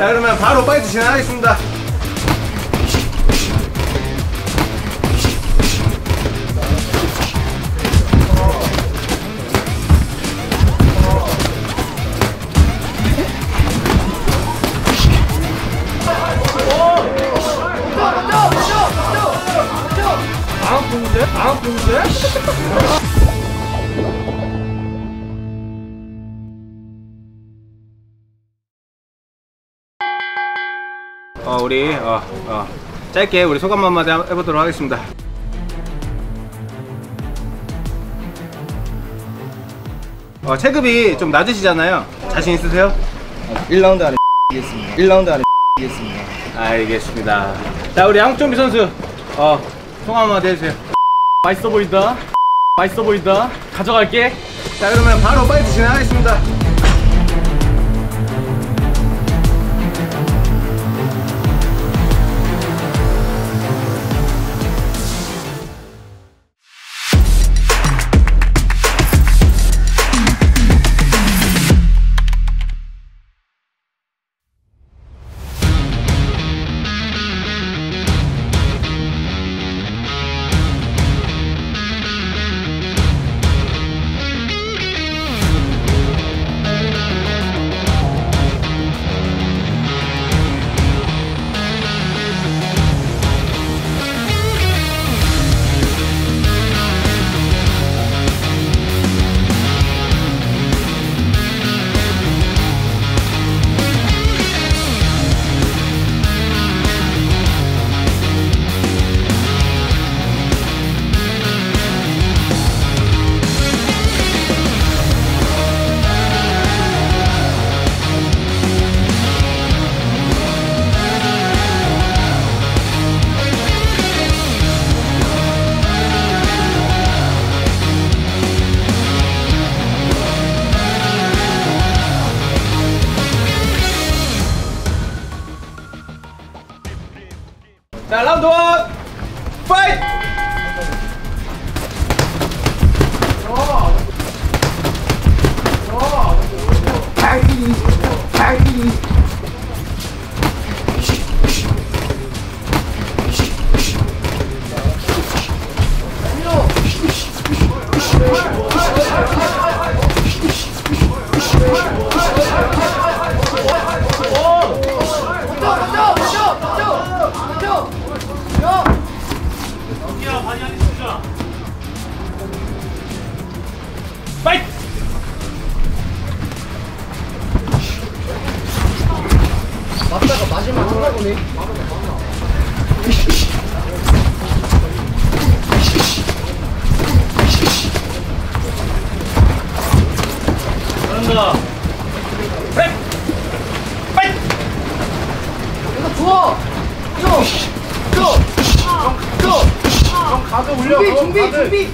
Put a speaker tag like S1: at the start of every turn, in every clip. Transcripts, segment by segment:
S1: 자, 그러면 바로 파이트 진행하겠습니다. 안 아픈데? 우리 짧게 우리 소감 한마디 해보도록 하겠습니다. 체급이 좀 낮으시잖아요. 자신 있으세요?
S2: 1라운드 안에 이겼습니다. 1라운드 안에 이겼습니다.
S1: 알겠습니다. 자, 우리 양정비 선수 소감 한마디 해주세요.
S3: 맛있어 보인다. 맛있어 보인다. 가져갈게.
S1: 자, 그러면 바로 파이트 진행하겠습니다. 자, 라운드 1 파이트!
S3: 파이트!
S2: 맞다가 마지막 하나 보네.
S3: 잘한다. 파이트! 파이트!
S2: 이거 좋아. 형 가드 올려. 준비.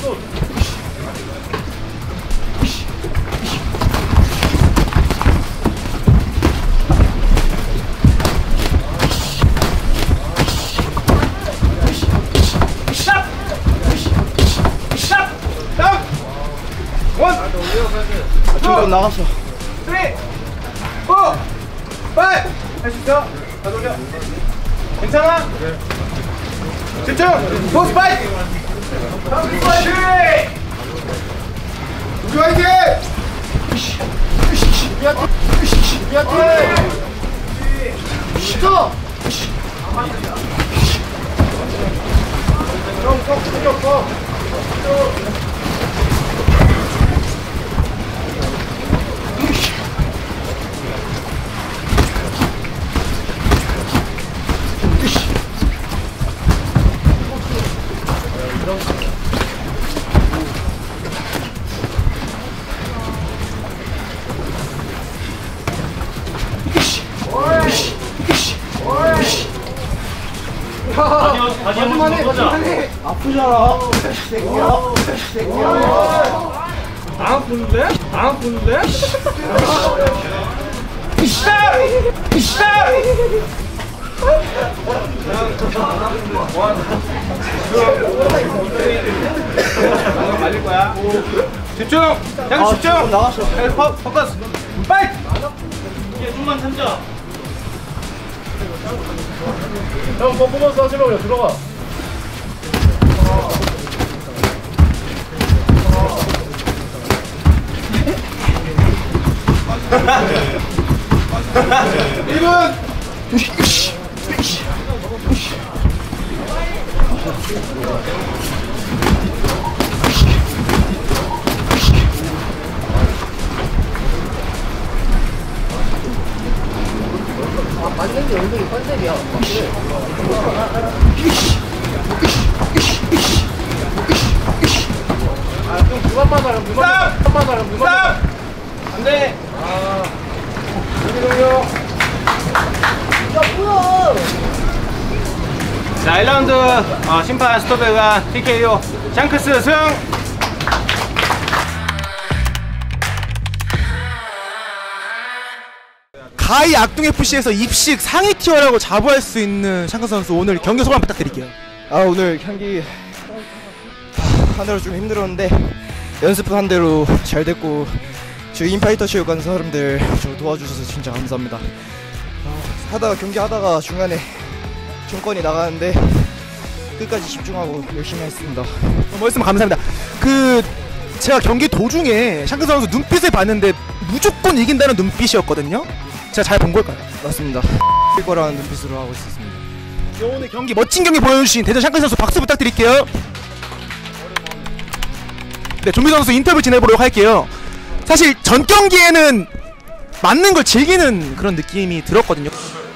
S1: 원
S2: 나갔어.
S1: 3 4 5 할 수 있어? 다 돌려. 괜찮아? 집중! 포스 파이트! 파이팅! 우리 화이팅!
S2: 시작!
S1: 형, 충격,
S3: 다시 한번
S2: 아프잖아.
S3: 안 아픈데? 안 아픈데?
S1: 말릴 거야. 집중! 양 집중!
S2: 나갔어.
S1: 포커스! 파이트!
S3: 이제 좀만 참자. 형 퍼포먼스 하시면 그냥 들어가.
S4: 완전히 연극이 컨셉이야.
S3: 좀 그만 받아, 형. 그만 받아, 형. 그만 받아.
S1: 안 돼.
S3: 여기 돌려.
S1: 자, 1라운드 심판 스톱에가 TKO 샹크스 승.
S5: 가히 악동FC에서 입식 상위 티어라고 자부할 수 있는 샹크 선수 오늘 경기 소감 부탁드릴게요.
S2: 오늘 경기 하느라 좀 힘들었는데 연습한 대로 잘 됐고 저희 인파이터 체육관 사람들 저 도와주셔서 진짜 감사합니다. 경기 하다가 중간에 정권이 나가는데 끝까지 집중하고 열심히 했습니다.
S5: 말씀 감사합니다. 제가 경기 도중에 샹크 선수 눈빛을 봤는데 무조건 이긴다는 눈빛이었거든요. 제가 잘 본 걸까요?
S2: 맞습니다. 일 거라는 눈빛으로 하고 있었습니다.
S5: 오늘 경기 멋진 경기 보여주신 대전 샹크 선수 박수 부탁드릴게요. 네, 좀비 선수 인터뷰 지내보도록 할게요. 사실 전 경기에는 맞는 걸 즐기는 그런 느낌이 들었거든요.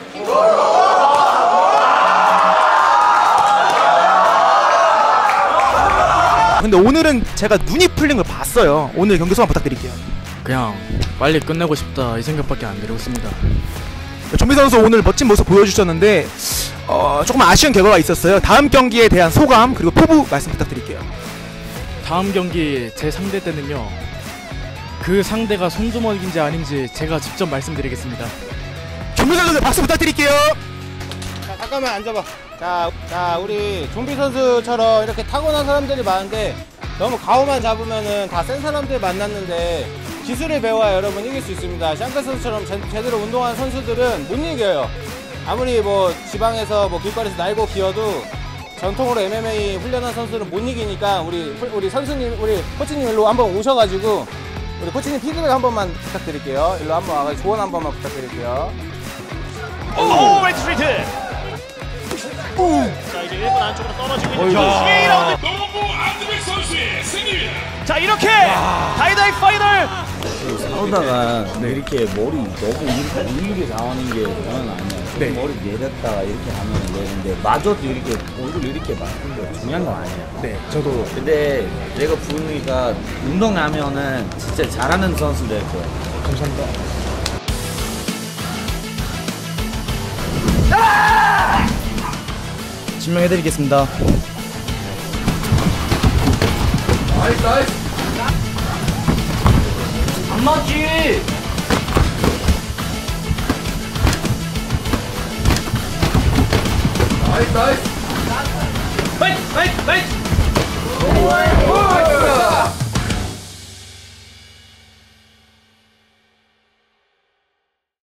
S5: 근데 오늘은 제가 눈이 풀린 걸 봤어요. 오늘 경기 소감 부탁드릴게요.
S6: 그냥 빨리 끝내고 싶다 이 생각밖에 안 들고 있습니다.
S5: 좀비 선수 오늘 멋진 모습 보여주셨는데 조금 아쉬운 결과가 있었어요. 다음 경기에 대한 소감 그리고 포부 말씀 부탁드릴게요.
S6: 다음 경기 제 상대 때는요, 그 상대가 손주먹인지 아닌지 제가 직접 말씀드리겠습니다.
S5: 좀비 선수 박수 부탁드릴게요.
S1: 자, 잠깐만 앉아봐. 자, 우리 좀비 선수처럼 이렇게 타고난 사람들이 많은데 너무 가오만 잡으면은 다 센 사람들 만났는데 기술을 배워야 여러분 이길 수 있습니다. 샹크 선수처럼 제대로 운동하는 선수들은 못 이겨요. 아무리 뭐 지방에서 뭐 길거리에서 날고 기어도 전통으로 MMA 훈련한 선수들은 못 이기니까 우리 선수님, 우리 코치님 일로 한번 오셔가지고 우리 코치님 피드백 한 번만 부탁드릴게요. 일로 한번 와가지고 조언 한 번만 부탁드릴게요.
S7: 오, 왼쪽 스트레이트. 자, 이제 1분 안쪽으로 떨어지고 있는 조승의 2라운드.
S8: 노무 안드백 선수의 승리입니다.
S7: 자, 이렇게 다이다이 파이널.
S9: 싸우다가 이렇게 머리 너무 일일이 당하는 게 저는 아니에요. 머리 내렸다가 이렇게 하면 되는데 맞아도 이렇게 얼굴 이렇게 맞는 거 중요한 건 아니에요.
S5: 네, 저도.
S9: 근데 내가 보니까 운동하면은 진짜 잘하는 선수 될 거예요.
S5: 감사합니다.
S2: 증명해드리겠습니다.
S6: 안 맞지?
S3: 파이트! 파이트! 파이트!